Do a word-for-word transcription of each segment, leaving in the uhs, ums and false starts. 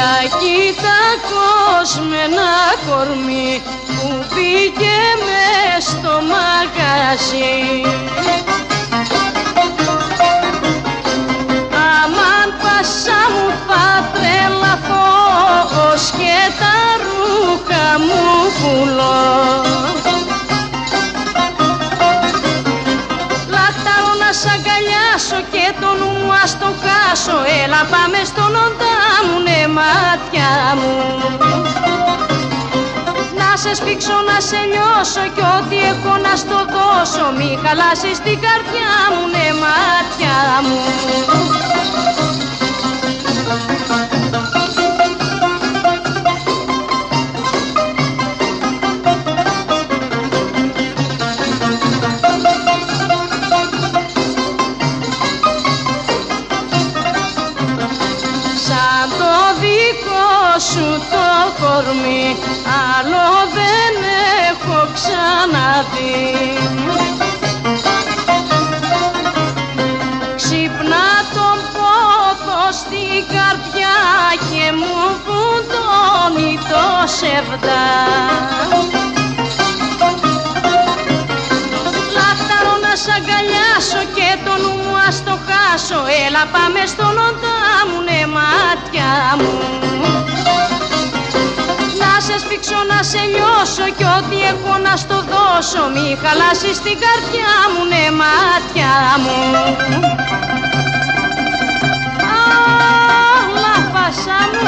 Για κοίτα κοσμένα κορμί που μπήκε μες στο μαγαζί. Αμάν πάσα μου θα τρελαθώ ως και τα ρούχα μου πουλώ. Λαχταρώ να σ' αγκαλιάσω και το νου μου ας το χάσω. Έλα πάμε στον όντα μου, ναι μάτια μου. Να σε σφίξω, να σε λιώσω κι ό,τι έχω να στο δώσω. Μη χαλάσεις την καρδιά μου, ναι μάτια μου. Σαν το δικό σου το κορμί άλλο δεν έχω ξαναδεί. Ξυπνά τον πόθο στην καρδιά και μου βουντώνει το σεβδά. Λαχταρώ να σ' αγκαλιάσω και το νου μου ας το χάσω. Έλα πάμε στον όντα μου, ναι μάτια μου. Να σε σφίξω, να σε λιώσω κι ό,τι έχω να στο δώσω. Μη χαλάσεις την καρδιά μου, ναι μάτια μου. Αχ, πάσα μου.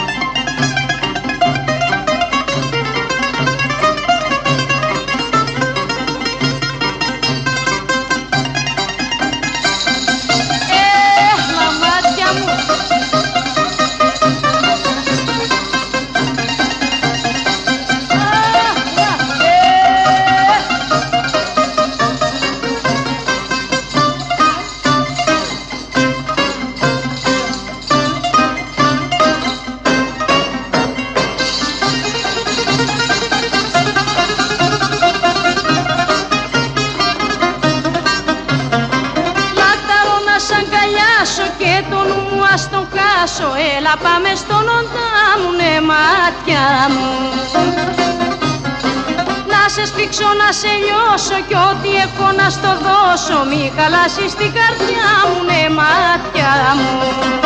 Και το νου μου ας τον χάσω. Έλα πάμε στον όντα μου, ναι μάτια μου. Να σε σφίξω, να σε λιώσω κι ό,τι έχω να στο δώσω. Μη χαλάσεις την καρδιά μου, ναι μάτια μου.